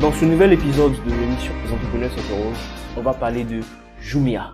Dans ce nouvel épisode de l'émission Les Entrepreneurs s'interrogent, on va parler de Jumia.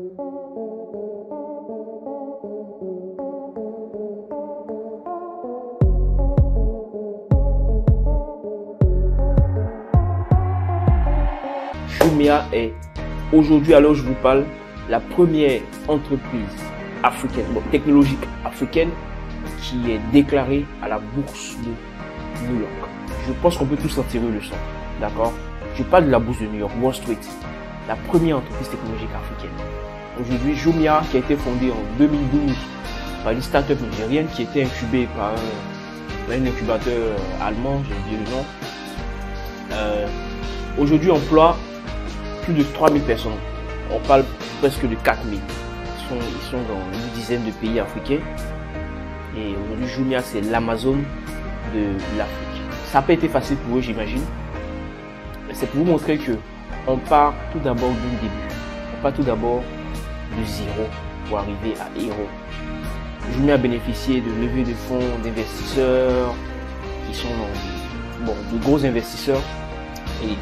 Jumia est aujourd'hui, alors je vous parle, la première entreprise africaine, technologique africaine qui est déclarée à la bourse de New York. Je pense qu'on peut tous en tirer une leçon, d'accord? Je parle de la bourse de New York, Wall Street, la première entreprise technologique africaine. Aujourd'hui, Jumia, qui a été fondée en 2012 par une start-up nigérienne qui était incubée par un incubateur allemand, j'ai oublié le nom, aujourd'hui emploie plus de 3000 personnes. On parle presque de 4000. Ils sont dans une dizaine de pays africains. Et aujourd'hui, Jumia, c'est l'Amazon de l'Afrique. Ça n'a pas été facile pour eux, j'imagine. Mais c'est pour vous montrer que on part tout d'abord d'un début. On part tout d'abord de zéro pour arriver à héros. Jumia a bénéficié de levées de fonds d'investisseurs qui sont de gros investisseurs. Et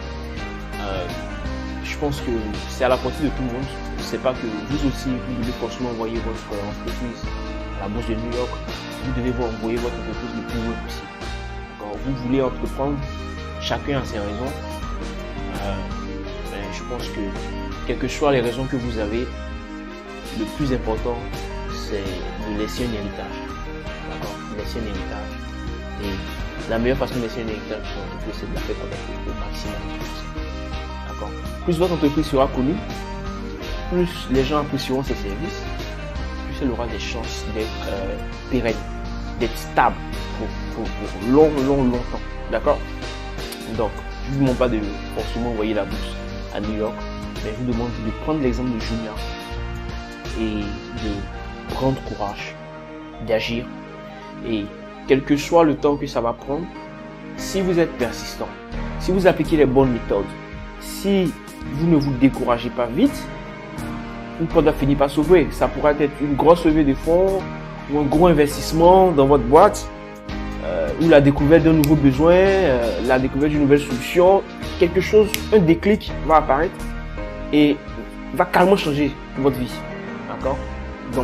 je pense que c'est à la portée de tout le monde. C'est pas que vous aussi, vous devez forcément envoyer votre entreprise à la bourse de New York. Vous devez vous envoyer votre entreprise le plus loin possible. Quand vous voulez entreprendre, chacun a ses raisons. Mais je pense que, quelles que soient les raisons que vous avez, le plus important, c'est de laisser un héritage. D'accord? Laisser un héritage. Et la meilleure façon de laisser un héritage sur une entreprise, c'est de la faire connaître au maximum de personnes. D'accord? Plus votre entreprise sera connue, plus les gens apprécieront ses services, plus elle aura des chances d'être pérenne, d'être stable pour longtemps. D'accord? Donc, je ne vous demande pas de forcément envoyer la bourse à New York, mais je vous demande de prendre l'exemple de Jumia et de prendre courage, d'agir. Et quel que soit le temps que ça va prendre, si vous êtes persistant, si vous appliquez les bonnes méthodes, si vous ne vous découragez pas vite, une porte va finir par s'ouvrir. Ça pourrait être une grosse levée de fonds ou un gros investissement dans votre boîte, ou la découverte d'un nouveau besoin, la découverte d'une nouvelle solution, quelque chose, un déclic va apparaître et va carrément changer votre vie. D'accord? Donc,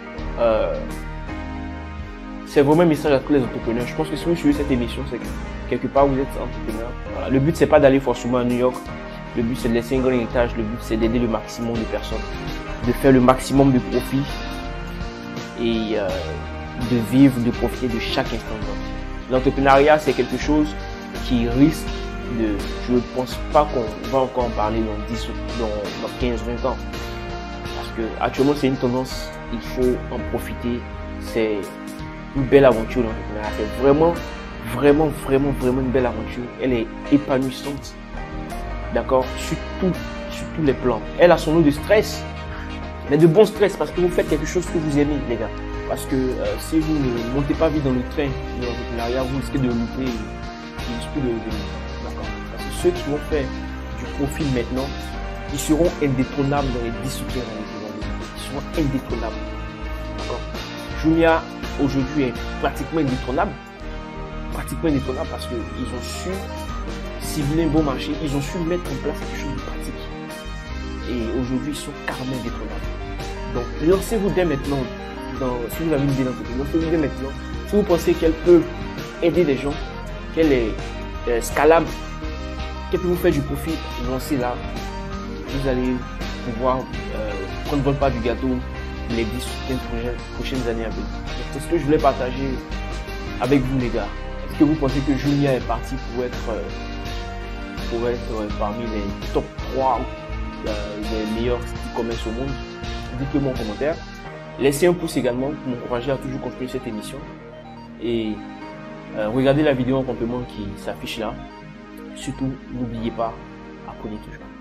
c'est vraiment un message à tous les entrepreneurs. Je pense que si vous suivez cette émission, c'est que quelque part vous êtes entrepreneur. Voilà. Le but, c'est pas d'aller forcément à New York. Le but, c'est de laisser un grand héritage. Le but, c'est d'aider le maximum de personnes, de faire le maximum de profit et de vivre, de profiter de chaque instant de votre vie. L'entrepreneuriat, c'est quelque chose qui risque de... Je ne pense pas qu'on va encore en parler dans 15-20 ans. Parce que actuellement, c'est une tendance. Il faut en profiter. C'est une belle aventure, l'entrepreneuriat. C'est vraiment une belle aventure. Elle est épanouissante. D'accord? Sur tous les plans. Elle a son lot de stress. Mais de bon stress parce que vous faites quelque chose que vous aimez, les gars. Parce que si vous ne montez pas vite dans le train de l'entrepreneuriat, vous risquez de louper. D'accord? Parce que ceux qui vont faire du profil maintenant, ils seront indétrônables dans les 10 ou 15 années. Ils seront indétrônables. D'accord? Jumia, aujourd'hui, est pratiquement indétrônable. Pratiquement indétrônable parce qu'ils ont su cibler un bon marché, ils ont su mettre en place quelque chose de pratique. Et aujourd'hui, ils sont carrément indétrônables. Donc, lancez-vous dès maintenant. Si vous avez une idée d'entreprise, lancez-vous dès maintenant. Si vous pensez qu'elle peut aider des gens, qu'elle est scalable, qu'elle peut vous faire du profit, lancez-la. Vous allez pouvoir prendre votre part du gâteau les 10 ou 15 prochaines années à venir. C'est ce que je voulais partager avec vous, les gars. Est-ce que vous pensez que Jumia est parti pour être parmi les top 3 des meilleurs e-commerce au monde? Dites-le moi en commentaire. Laissez un pouce également pour m'encourager à toujours continuer cette émission. Et regardez la vidéo en complément qui s'affiche là. Surtout, n'oubliez pas, apprenez toujours.